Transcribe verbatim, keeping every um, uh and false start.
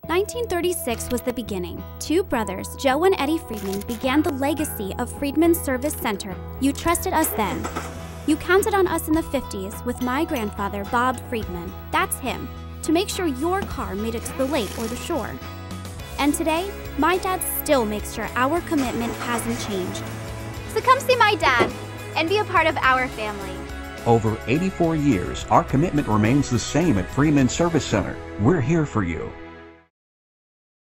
nineteen thirty-six was the beginning. Two brothers, Joe and Eddie Freeman, began the legacy of Freeman Service Center. You trusted us then. You counted on us in the fifties with my grandfather, Bob Freeman. That's him, to make sure your car made it to the lake or the shore. And today, my dad still makes sure our commitment hasn't changed. So come see my dad and be a part of our family. Over eighty-four years, our commitment remains the same at Freeman Service Center. We're here for you.